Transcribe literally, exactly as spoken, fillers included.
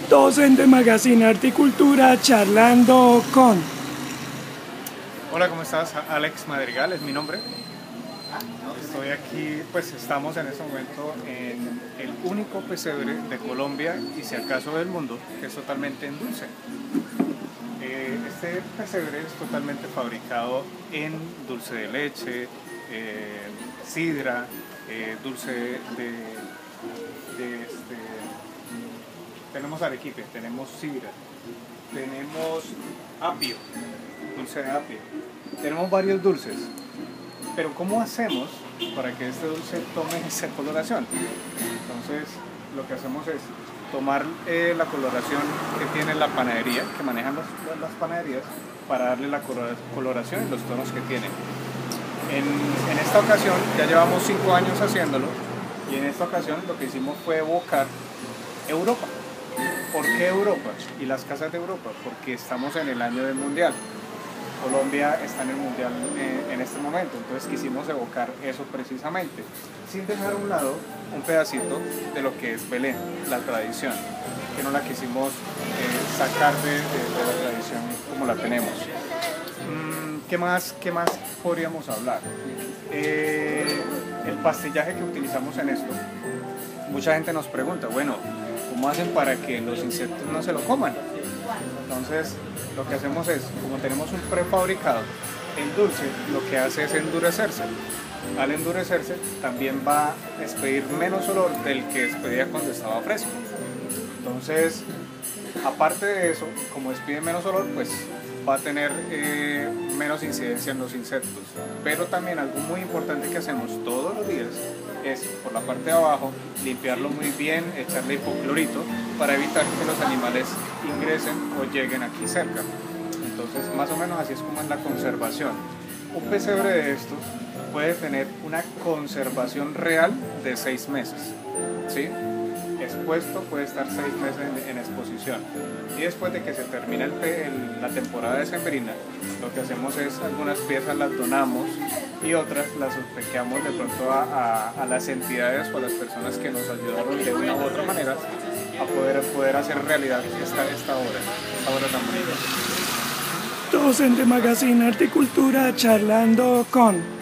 Docente Magazine Arte y Cultura charlando con... Hola, ¿cómo estás? Alex Madrigal es mi nombre. Estoy aquí, pues estamos en este momento en el único pesebre de Colombia y si acaso del mundo que es totalmente en dulce. Eh, este pesebre es totalmente fabricado en dulce de leche, eh, sidra, eh, dulce de, de este, tenemos arequipe, tenemos sidra, tenemos apio, dulce de apio, tenemos varios dulces. Pero ¿cómo hacemos para que este dulce tome esa coloración? Entonces lo que hacemos es tomar eh, la coloración que tiene la panadería, que manejan las, las panaderías, para darle la coloración y los tonos que tiene. En, en esta ocasión ya llevamos cinco años haciéndolo y en esta ocasión lo que hicimos fue evocar Europa. ¿Por qué Europa? Y las casas de Europa, porque estamos en el año del Mundial. Colombia está en el Mundial eh, en este momento, entonces quisimos evocar eso precisamente, sin dejar a un lado un pedacito de lo que es Belén, la tradición, que no la quisimos eh, sacar de, de, de la tradición como la tenemos. Mm, ¿qué más, qué más podríamos hablar? Eh, el pastillaje que utilizamos en esto, mucha gente nos pregunta, bueno, ¿cómo hacen para que los insectos no se lo coman? Entonces, lo que hacemos es, como tenemos un prefabricado, el dulce lo que hace es endurecerse. Al endurecerse, también va a expedir menos olor del que expedía cuando estaba fresco. Entonces, aparte de eso, como expide menos olor, pues va a tener eh, menos incidencia en los insectos. Pero también algo muy importante que hacemos todos los días es, por la parte de abajo, limpiarlo muy bien, echarle hipoclorito para evitar que los animales ingresen o lleguen aquí cerca. Entonces, más o menos así es como es la conservación. Un pesebre de estos puede tener una conservación real de seis meses, ¿sí? Expuesto puede estar seis meses en, en exposición y después de que se termina el, el, la temporada decembrina, lo que hacemos es algunas piezas las donamos y otras las obsequiamos de pronto a, a, a las entidades o a las personas que nos ayudaron de una u otra manera a poder, poder hacer realidad esta, esta obra, esta obra tan bonita. Docente Magazine Arte y Cultura charlando con...